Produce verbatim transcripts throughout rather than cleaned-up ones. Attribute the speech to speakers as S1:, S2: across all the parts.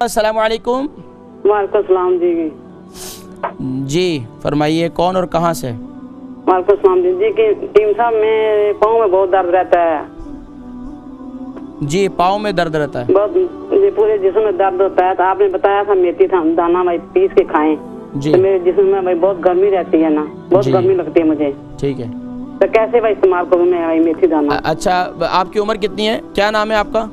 S1: अस्सलाम वालेकुम।
S2: वालेकुम सलाम जी।
S1: जी फरमाइए, कौन और कहाँ से?
S2: वालेकुम सलाम जी। जी कि टीम साहब, में पाँव में बहुत दर्द रहता है।
S1: जी पाँव में दर्द रहता है?
S2: बहुत जी, पूरे जिस्म में दर्द होता है। तो आपने बताया था मेथी था दाना भाई पीस के खाएं।
S1: जी।
S2: तो मेरे जिस्म में भाई बहुत गर्मी रहती है ना, बहुत गर्मी लगती है मुझे।
S1: ठीक है,
S2: तो कैसे भाई इस्तेमाल करूँ मैं भाई मेथी दाना?
S1: अच्छा, आपकी उम्र कितनी है? क्या नाम है आपका?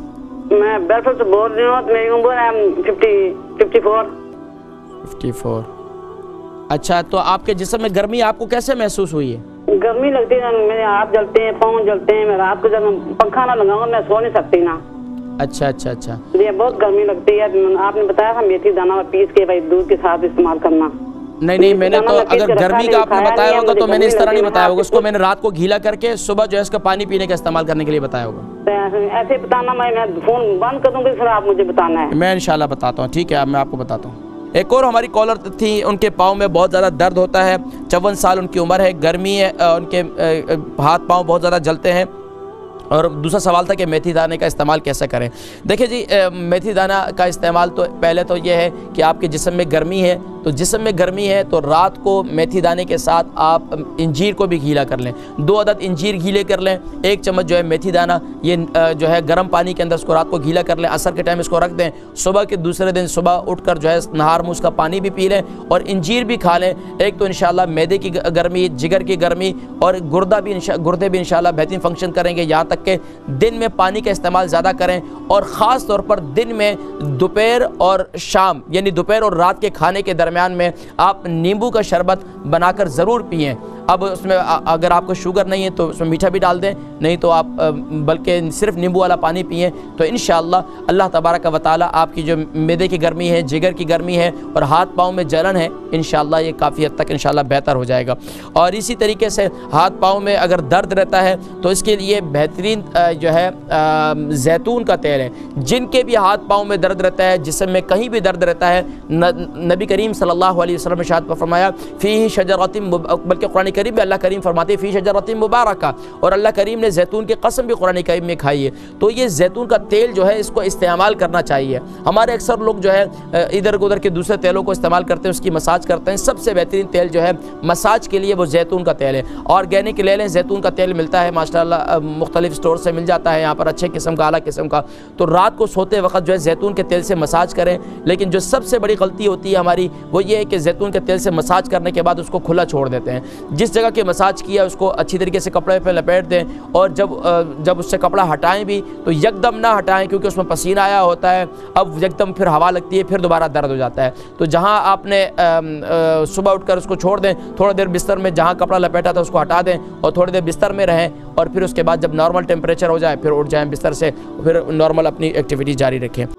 S2: मैं बेलपुर से बोल रही हूँ। मेरी उम्र है fifty fifty four
S1: fifty four. अच्छा, तो आपके जिस्म में गर्मी आपको कैसे महसूस हुई है?
S2: गर्मी लगती है, मेरे हाथ जलते हैं, पाँव जलते हैं। मैं रात को जब पंखा ना लगाऊंगा मैं सो नहीं सकती ना।
S1: अच्छा अच्छा अच्छा।
S2: ये बहुत गर्मी लगती है। आपने बताया था मेथी दाना पीस के भाई दूध के साथ इस्तेमाल करना।
S1: नहीं नहीं, मैंने तो अगर गर्मी का आपने बताया होगा तो मैंने इस तरह नहीं बताया होगा। उसको मैंने रात को गीला करके सुबह जो है इसका पानी पीने का इस्तेमाल करने के लिए बताया होगा।
S2: ऐसे बताना, मैं फोन बंद कर दूंगी फिर आप मुझे बताना है।
S1: मैं इंशाल्लाह बताता हूँ। ठीक है, अब मैं आपको बताता हूँ। एक और हमारी कॉलर थी, उनके पाँव में बहुत ज़्यादा दर्द होता है, चौवन साल उनकी उम्र है, गर्मी है, उनके हाथ पाँव बहुत ज़्यादा जलते हैं। और दूसरा सवाल था कि मेथी दाने का इस्तेमाल कैसे करें। देखिए जी, मेथी दाना का इस्तेमाल तो पहले तो ये है कि आपके जिस्म में गर्मी है, तो जिस्म में गर्मी है तो रात को मेथी दाने के साथ आप इंजीर को भी गीला कर लें। दो अदद इंजीर गीले कर लें, एक चम्मच जो है मेथी दाना, ये जो है गर्म पानी के अंदर उसको रात को गीला कर लें। असर के टाइम इसको रख दें, सुबह के दूसरे दिन सुबह उठकर जो है नहार मुँह उसका पानी भी पी लें और इंजीर भी खा लें। एक तो इंशाल्लाह मैदे की गर्मी, जिगर की गर्मी और गुर्दा भी गुर्दे भी इंशाल्लाह बेहतरीन फंक्शन करेंगे। यहाँ तक के दिन में पानी का इस्तेमाल ज़्यादा करें और ख़ास तौर पर दिन में दोपहर और शाम यानी दोपहर और रात के खाने के दरमियान में आप नींबू का शरबत बनाकर ज़रूर पिएं। अब उसमें अगर आपको शुगर नहीं है तो उसमें मीठा भी डाल दें, नहीं तो आप बल्कि सिर्फ नींबू वाला पानी पिएं। तो इंशाअल्लाह अल्लाह तबारक व तआला आपकी जो मैदे की गर्मी है, जिगर की गर्मी है और हाथ पाँव में जलन है, इंशाअल्लाह ये काफ़ी हद तक इंशाअल्लाह बेहतर हो जाएगा। और इसी तरीके से हाथ पाँव में अगर दर्द रहता है तो इसके लिए बेहतरीन जो है जैतून का तेल है। जिनके भी हाथ पाँव में दर्द रहता है, जिस्म में कहीं भी दर्द रहता है, नबी करीम सल्लल्लाहु अलैहि वसल्लम ने इरशाद फरमाया फ़ीही शजरतिन, बल्कि कुरान करीम में अल्लाह करीम फरमाते हैं फ़ी शजरतिन मुबारका, और अल्लाह करीम ने जैतून की कसम भी कुरान करीम में खाई है। तो ये जैतून का तेल जो है इसको इस्तेमाल करना चाहिए। हमारे अक्सर लोग जो है इधर उधर के दूसरे तेलों को इस्तेमाल करते हैं, उसकी मसाज करते हैं। सबसे बेहतरीन तेल जो है मसाज के लिए वो जैतून का तेल है। ऑर्गेनिक ले लें, जैतून का तेल मिलता है माशाअल्लाह, मुख्तलिफ स्टोर से मिल जाता है यहाँ पर अच्छे किस्म का, आला किस्म का। तो रात को सोते वक्त जो है जैतून के तेल से मसाज करें। लेकिन जो सबसे बड़ी गलती होती है हमारी वो ये है कि जैतून के तेल से मसाज करने के बाद उसको खुला छोड़ देते हैं। जिस जगह के मसाज किया उसको अच्छी तरीके से कपड़े पे लपेट दें और जब जब उससे कपड़ा हटाएं भी तो यकदम ना हटाएं, क्योंकि उसमें पसीना आया होता है। अब यकदम फिर हवा लगती है, फिर दोबारा दर्द हो जाता है। तो जहां आपने सुबह उठकर उसको छोड़ दें, थोड़ी देर बिस्तर में जहां कपड़ा लपेटा था उसको हटा दें और थोड़ी देर बिस्तर में रहें और फिर उसके बाद जब नॉर्मल टेम्परेचर हो जाए फिर उठ जाएं बिस्तर से, फिर नॉर्मल अपनी एक्टिविटी जारी रखें।